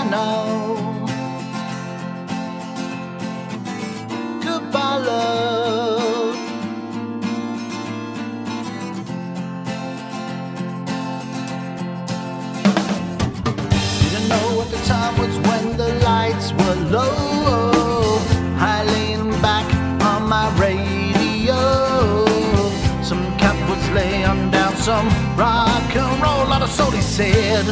know. Goodbye, love. Didn't know what the time was when the lights were low. I leaned back on my radio. Some cat was laying down some rock and roll, lot of soul, he said.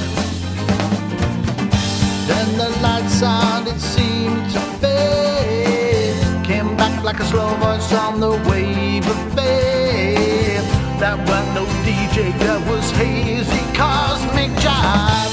Then the light sound, it seemed to fade. Came back like a slow voice on the wave of fame. That was no DJ, that was hazy cosmic jive.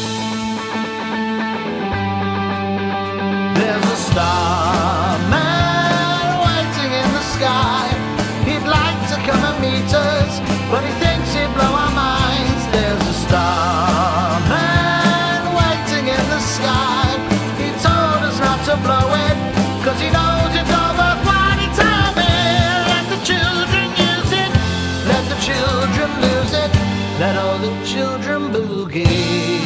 There's a starman waiting in the sky. He'd like to come and meet us, but he thinks he'd blow our minds. There's a starman waiting in the sky. He told us not to blow it, cause he knows it's over. Why he told me, let the children use it, let the children lose it, let all the children boogie.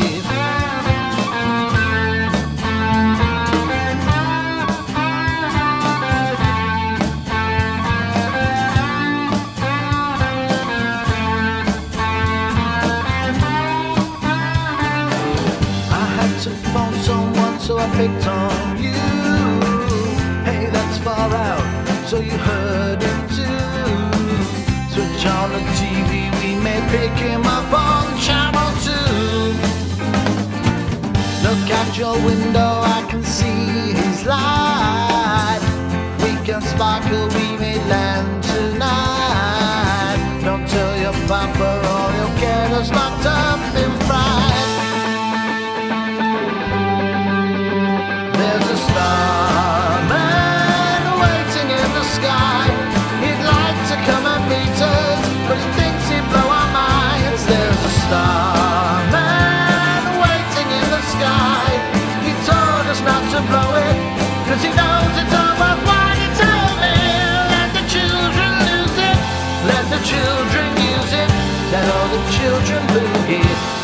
So I picked on you. Hey, that's far out, so you heard it too. Switch on the TV, we may pick him up on channel 2. Look out your window, I can see his light. We can sparkle, we may land tonight. Don't tell your papa or he'll get us locked up in fright. There's a starman waiting in the sky. He'd like to come and meet us, but he thinks he'd blow our minds. There's a starman waiting in the sky. He told us not to blow it, cause he knows it's over. Why he told me, let the children lose it, let the children use it, let all the children boogie.